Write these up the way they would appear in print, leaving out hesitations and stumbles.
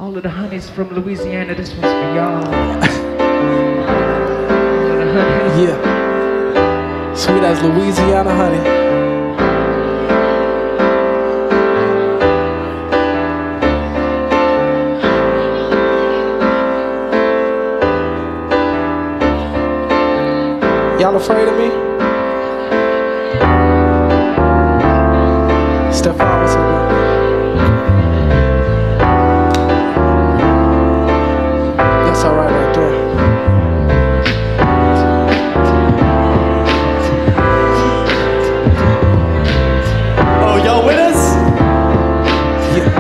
All of the honeys from Louisiana, this one's for y'all. All of the honeys. Yeah. Sweet as Louisiana honey. Y'all afraid of me? Step forward, somebody. That's all right right there. Oh, y'all with us? Yeah.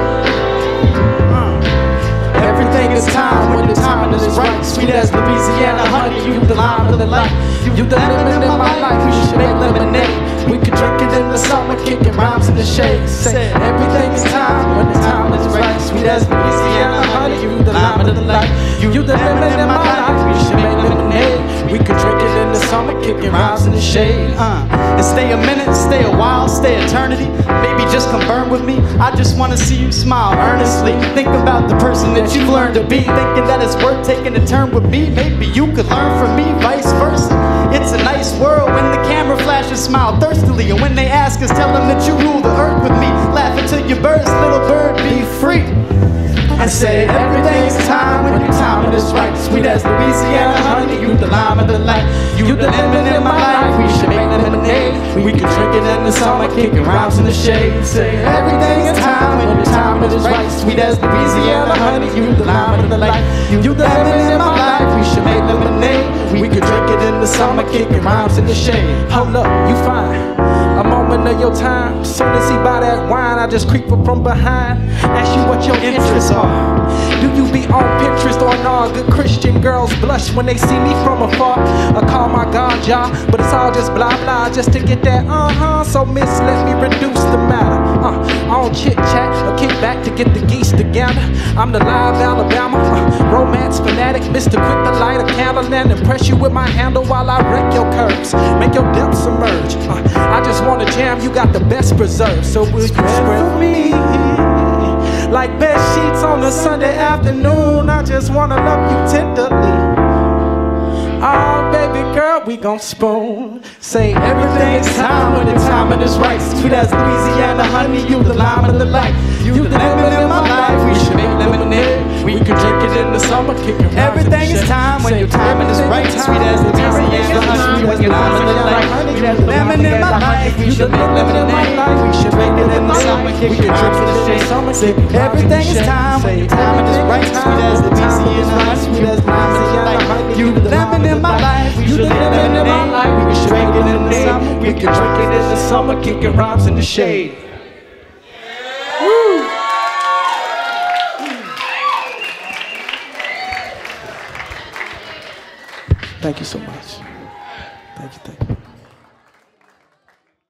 Everything is time when the timing is right. Sweet as Louisiana honey, you the lime of the light. You the lemon in my life, we should make lemonade. We could drink it in the summer, kicking rhymes in the shade. Say everything is time when the time is right. Sweet as Louisiana honey, you the lime of the light. You the lemon in my life, we should make lemonade. We could drink it in the summer, kicking rhymes in the shade. And stay a minute, stay a while, stay eternity. Maybe just come burn with me. I just wanna see you smile earnestly. Think about the person that you've learned to be. Thinking that it's worth taking a turn with me. Maybe you could learn from me, vice versa. It's a nice world when the camera flashes, smile thirstily. And when they ask us, tell them that you rule the earth with me. Laugh until you burst, little bird, be free. And say everything's time when your timing is right. Sweet as Louisiana honey, you the lime of the light. You the lemon in my life, we should make lemonade. We could drink it in the summer, kicking rhymes in the shade. Say everything is time when your timing is right. Sweet as Louisiana honey, you the lime of the light. You the lemon in my life, we should make lemonade. We could drink it in the summer, kicking rhymes in the shade. Hold up, you fine. A moment of your time. Soon as he buy that wine, I just creep up from behind. Ask you what your interests are. Do you be on Pinterest or not? Good Christian girls blush when they see me from afar. I call my God, y'all, but it's all just blah blah just to get that So miss, let me reduce the matter. I don't chit chat or kick back to get the geese together. I'm the live Alabama romance fanatic, Mr. Quick to light a candle and impress you with my handle while I wreck your curves, make your depths emerge. I just wanna jam, you got the best preserve. So will you spread for me like bed sheets on a Sunday afternoon? I just wanna love you tenderly. Oh, baby girl, we gon' spoon. Say everything's time when the timing is right. Sweet as Louisiana honey, you the lime of the light. You the lemon in my life, we should make lemonade. We could drink it in the summer, kick it. Everything is time when your timing is right. Sweet as Louisiana honey, you the lime of the light. You the lemon in my life, we should make lemonade. We should drink it in the summer, kick it in the summer. Say everything is time when your timing is right. Sweet as Louisiana honey, sweet as Louisiana honey, you the lemon in my life. You the lemon in my life, we could drink it in the summer. We could drink it in the summer, kicking rhymes in the shade. Woo! Thank you so much. Thank you, thank you.